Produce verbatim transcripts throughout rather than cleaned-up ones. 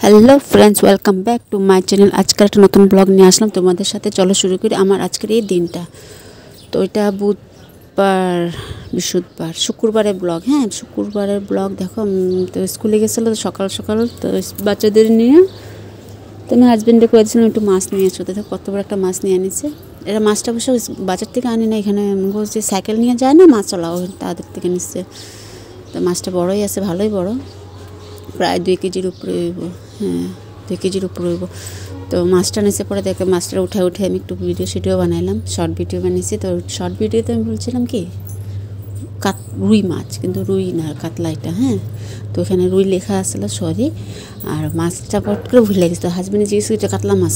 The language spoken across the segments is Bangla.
Hello friends, welcome back to my channel. আজকের একটা নতুন ব্লগ নিয়ে আসলাম তোমাদের সাথে। চলো শুরু করি আমার আজকের এই দিনটা। তো এটা বুধবার, বৃহস্পতিবার, শুক্রবারের ব্লগ। হ্যাঁ, শুক্রবারের ব্লগ। দেখো, তো স্কুলে গেছিলো সকাল সকাল, তো বাচ্চাদের নিয়ে তো আমি হাজব্যান্ডে করেছিলাম একটু মাছ নিয়ে এসো। দেখো কত বড় একটা মাছ নিয়ে আনিছে। এরা মাছটা অবশ্য বাজার থেকে আনি না, এখানে যে সাইকেল নিয়ে যায় না মাছ চলাও, তাদের থেকে নিচ্ছে। তো মাছটা বড়ই আছে, ভালোই বড়, প্রায় দুই কেজির উপরে হইব। হ্যাঁ, দুই কেজির উপরে হইব। তো মাছটা নিচে পরে দেখে মাছটা উঠে উঠে আমি একটু ভিডিও শিডিও বানাইলাম, শর্ট ভিডিও বানিয়েছি। তো শর্ট ভিডিওতে আমি বলছিলাম কি কাত রুই মাছ, কিন্তু রুই না, কাতলা এটা। হ্যাঁ, তো এখানে রুই লেখা আসলো, সরি। আর মাছটা পট করে ভুলে গেছে। তো হাজব্যান্ডে জিজ্ঞেস করছে কাতলা মাছ।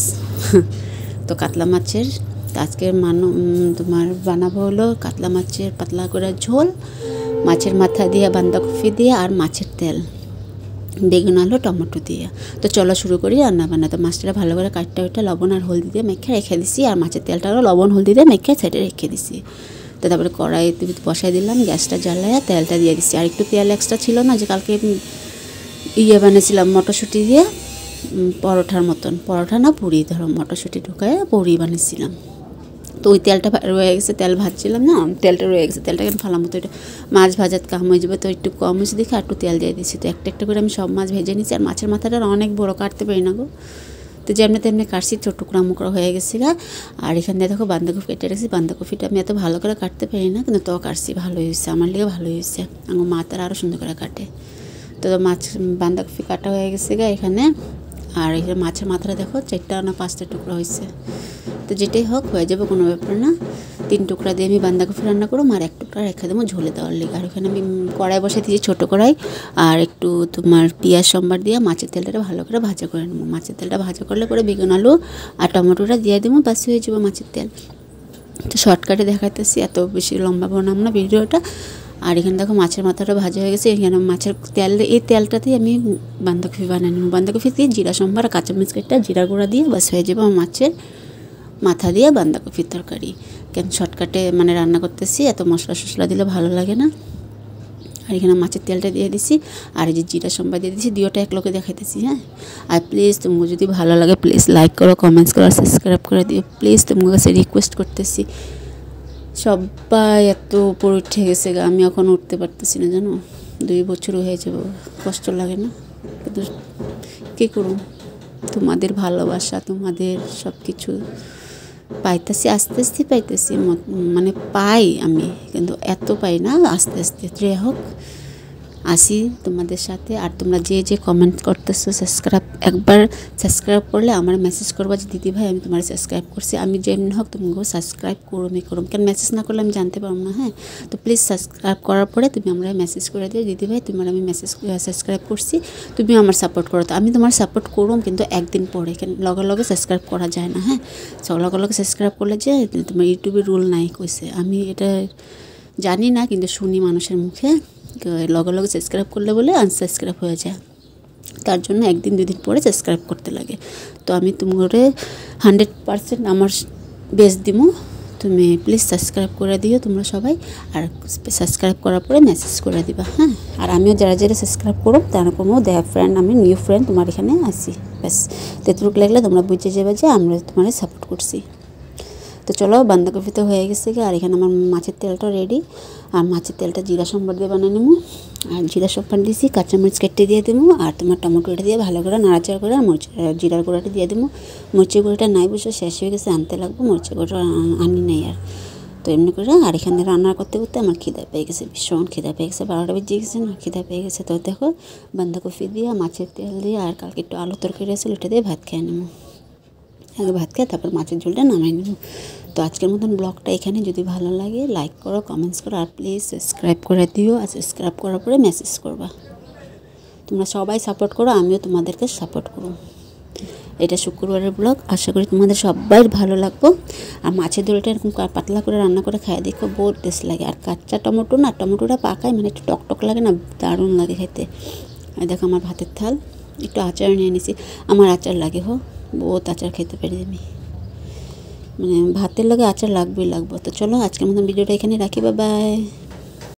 তো কাতলা মাছের আজকের মানো তোমার বানাবো হলো কাতলা মাছের পাতলা করে ঝোল, মাছের মাথা দিয়ে, বাঁধাকপি দিয়ে, আর মাছের তেল, বেগুন, আলু, টমেটো দিয়ে। তো চলো শুরু করি রান্না বান্না। তো মাছটা ভালো করে কাটটা ওইটা লবণ আর হলদি দিয়ে মেখে রেখে দিছি, আর মাছের তেলটাও লবণ হলদি দিয়ে মেখে সাইডে রেখে দিছি। তো তারপরে কড়াই বসাই দিলাম, গ্যাসটা জ্বালাইয়া তেলটা দিয়ে দিছি। আর একটু তেল এক্সট্রা ছিল না, যে কালকে ইয়ে বানিয়েছিলাম মটরশুঁটি দিয়ে, পরোটার মতন, পরোটা না পুরি, ধরো মটরশুঁটি ঢুকায় পুরি বানিয়েছিলাম। তো ওই তেলটা রয়ে গেছে, তেল ভাজছিলাম না, তেলটা রয়ে গেছে। তেলটা কেন ফালাম, তো এটা মাছ ভাজাত কাম হয়ে যাবে, তো একটু কম হয়েছে দেখে একটু তেল দিয়ে দিচ্ছি। তো একটা একটা করে আমি সব মাছ ভেজে নিচ্ছি। আর মাছের মাথাটা অনেক বড়, কাটতে পারি না গো। তো যেমনি তেমনি কাটছি, ছোট টুকরা মুকরা হয়ে গেছে গা। আর এখান দিয়ে দেখো বাঁধাকপি কেটে রেখেছি। বাঁধাকপিটা আমি এত ভালো করে কাটতে পারি না, কিন্তু তো কাটছি, ভালোই হয়েছে, আমার লিগে ভালোই হয়েছে। আমার মা তারা আরও সুন্দর করে কাটে। তো মাছ বাঁধাকপি কাটা হয়ে গেছে গা এখানে। আর এখানে মাছের মাথাটা দেখো চারটা না পাঁচটা টুকরা হয়েছে। তো যেটাই হোক হয়ে যাবে, কোনো ব্যাপার না। তিন টুকরা দিয়ে আমি বাঁধাকপি রান্না করবো, আর এক টুকরা রেখে দেবো ঝোলে দেওয়ার লেগে। আর ওখানে আমি কড়াই বসে দিয়েছি, ছোটো কড়াই, আর একটু তোমার পেঁয়াজ সম্বার দিয়ে মাছের তেলটা ভালো করে ভাজা করে নেবো। মাছের তেলটা ভাজা করলে পরে বেগুন, আলু আর টমেটোটা দিয়ে দেবো, বাস হয়ে যাবো মাছের তেল। তো শর্টকাটে দেখাতেছি, এত বেশি লম্বা বানাম না ভিডিওটা। আর এখানে দেখো মাছের মাথাটা ভাজা হয়ে গেছে। এখানে মাছের তেল, এই তেলটাতেই আমি বাঁধাকপি বানিয়ে নেবো। বাঁধাকপি দিয়ে জিরা সম্বার, কাঁচামরিচ কেটে জিরা গুঁড়া দিয়ে বাস হয়ে যাবো মাছের মাথা দিয়ে বাঁধাকপির তরকারি। কেন শর্টকাটে মানে রান্না করতেছি, এত মশলা টশলা দিলে ভালো লাগে না। আর এখানে মাছের তেলটা দিয়ে দিছি, আর এই যে জিরা সম্বার দিয়ে দিছি, দুটোটা এক লোকে দেখাইতেছি। হ্যাঁ, আর প্লিজ তোমাকে যদি ভালো লাগে প্লিজ লাইক করো, কমেন্টস করো, সাবস্ক্রাইব করে দিও প্লিজ, তোমার কাছে রিকোয়েস্ট করতেছি। সবাই এত উপর উঠে গেছে গা, আমি এখন উঠতে পারতেছি না, জানো। দুই বছর হয়ে যাব, কষ্ট লাগে না? কিন্তু কী করুন, তোমাদের ভালোবাসা, তোমাদের সব কিছু পাইতেছি, আস্তে আস্তে পাইতেছি, মানে পাই আমি, কিন্তু এত পাই না, আস্তে আস্তে। যাই হোক, আসি তোমাদের সাথে। আর তোমরা যে যে কমেন্ট করতেছো, সাবস্ক্রাইব, একবার সাবস্ক্রাইব করলে আমার মেসেজ করবা যে দিদি ভাই আমি তোমার সাবস্ক্রাইব করছি। আমি যেমনি হোক তোমাকেও সাবস্ক্রাইব করুম ই করুম, কেন মেসেজ না করলে আমি জানতে পারবো না। হ্যাঁ, তো প্লিজ সাবস্ক্রাইব করার পরে তুমি আমরা মেসেজ করে দিও, দিদি ভাই তোমার আমি মেসেজ সাবস্ক্রাইব করছি, তুমি আমার সাপোর্ট করো। তো আমি তোমার সাপোর্ট করুম, কিন্তু একদিন পরে, কেন লগে লগে সাবস্ক্রাইব করা যায় না। হ্যাঁ, সব লগে লগে সাবস্ক্রাইব করলে যে তোমার ইউটিউবের রুল নাই কইছে, আমি এটা জানি না, কিন্তু শুনি মানুষের মুখে লগে লগে সাবস্ক্রাইব করলে বলে আনসাবস্ক্রাইব হয়ে যায়, তার জন্য একদিন দুদিন পরে সাবস্ক্রাইব করতে লাগে। তো আমি তোমার হান্ড্রেড পারসেন্ট আমার বেস্ট দিমু, তুমি প্লিজ সাবস্ক্রাইব করে দিও তোমরা সবাই। আর সাবস্ক্রাইব করার পরে মেসেজ করে দিবা। হ্যাঁ, আর আমিও যারা যারা সাবস্ক্রাইব করো তারা কোনো দেয়া ফ্রেন্ড, আমি নিউ ফ্রেন্ড তোমার এখানে আসি, ব্যাস তেতরুক লাগলে তোমরা বুঝে যাবে যে আমরা তোমার সাপোর্ট করছি। তো চলো, বাঁধাকপি তো হয়ে গেছে গিয়ে। আর এখানে আমার মাছের তেলটা রেডি। আর মাছের তেলটা জিরা সম্বার দিয়ে বানিয়ে নেবো। আর জিরা সম্বার দিয়েছি, কাঁচামরিচ কেটে দিয়ে দেবো, আর তোমার টমেটোটা দিয়ে ভালো করে নাড়াচাড়া করে মরিচ জিরার গুঁড়াটা দিয়ে দেবো। মরিচের গুঁড়োটা নাই বুঝে শেষ হয়ে গেছে, আনতে লাগবো, মরিচের গুঁড়োটা আনি নেই আর। তো এমনি করে আর এখানে রান্না করতে করতে আমার খিদা পেয়ে গেছে, ভীষণ খিদা পেয়ে গেছে, বারোটা বেজে গেছে না, খিদা পেয়ে গেছে। তো দেখো বাঁধাকপি দিয়ে, মাছের তেল দিয়ে, আর কালকে একটু আলু তরকারি আছে ওটা দিয়ে ভাত খেয়ে নেবো। আগে ভাত খেয়ে তারপর মাছের ঝোলটা নামাই নেব। তো আজকের মতন ব্লগটা এখানে, যদি ভালো লাগে লাইক করো, কমেন্টস করো, আর প্লিজ সাবস্ক্রাইব করে দিও। আর সাবস্ক্রাইব করার পরে মেসেজ করবা। তোমরা সবাই সাপোর্ট করো, আমিও তোমাদেরকে সাপোর্ট করো। এটা শুক্রবারের ব্লগ, আশা করি তোমাদের সবাই ভালো লাগবো। আর মাছের ঝোলটা এরকম পাতলা করে রান্না করে খাই দেখো, বহুত টেস্ট লাগে। আর কাঁচা টমেটো না, টমেটোটা পাকায় মানে একটু টকটক লাগে না, দারুণ লাগে খেতে। আর দেখো আমার ভাতের থাল, একটু আচার নিয়ে নিছি, আমার আচার লাগে হো, বহুত আচার খেতে পারি আমি, মানে ভাতের লগে আচার লাগবেই লাগবো। তো চলো আজকের মতন ভিডিওটা এখানে রাখি, বাই বাই।